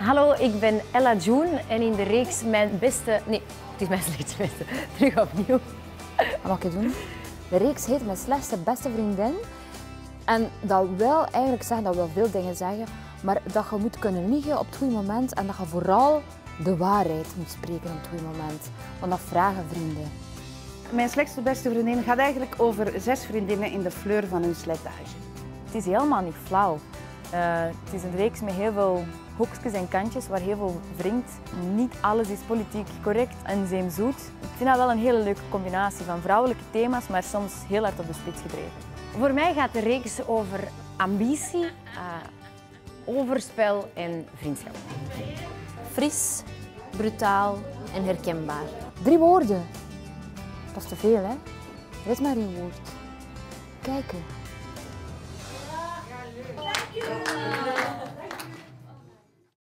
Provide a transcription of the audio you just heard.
Hallo, ik ben Ella June en in de reeks Mijn Beste... Nee, het is Mijn Slechtste Beste. Terug opnieuw. Wat mag ik doen? De reeks heet Mijn Slechtste Beste Vriendin. En dat wil eigenlijk zeggen, dat wil veel dingen zeggen, maar dat je moet kunnen liegen op het goede moment en dat je vooral de waarheid moet spreken op het goede moment. Want dat vragen vrienden. Mijn slechtste beste vriendin gaat eigenlijk over 6 vriendinnen in de fleur van hun slijtage. Het is helemaal niet flauw. Het is een reeks met heel veel hoekjes en kantjes waar heel veel wringt. Niet alles is politiek correct en zeemzoet. Ik vind dat wel een hele leuke combinatie van vrouwelijke thema's, maar soms heel hard op de spits gedreven. Voor mij gaat de reeks over ambitie, overspel en vriendschap. Fris, brutaal en herkenbaar. 3 woorden. Dat is te veel, hè? Er is maar 1 woord. Kijken.